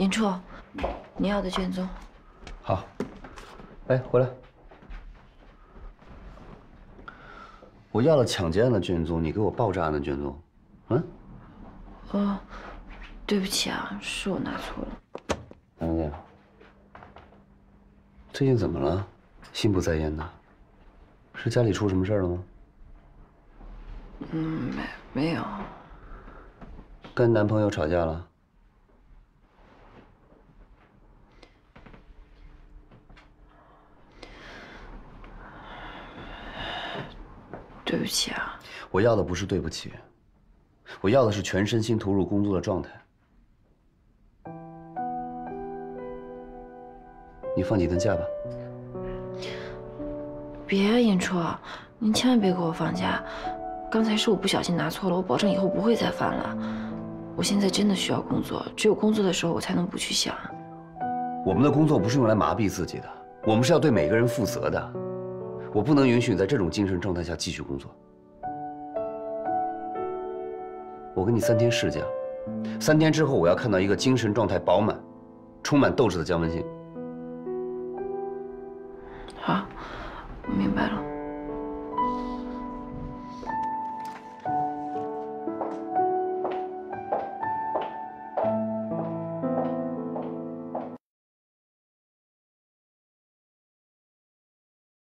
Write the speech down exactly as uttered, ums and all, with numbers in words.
尹初，你要的卷宗。 好。哎，回来。我要了抢劫案的卷宗，你给我爆炸案的卷宗。嗯？ 哦，对不起啊，是我拿错了。 杨姐，最近怎么了？心不在焉的，是家里出什么事了吗？ 嗯，没没有。 跟男朋友吵架了？ 对不起啊。 我要的不是对不起，我要的是全身心投入工作的状态。你放几天假吧。 别啊，尹初，您千万别给我放假。刚才是我不小心拿错了，我保证以后不会再犯了。我现在真的需要工作，只有工作的时候我才能不去想。 我们的工作不是用来麻痹自己的，我们是要对每个人负责的。我不能允许你在这种精神状态下继续工作。我给你三天事假，三天之后我要看到一个精神状态饱满、充满斗志的江文信。 好，我明白了。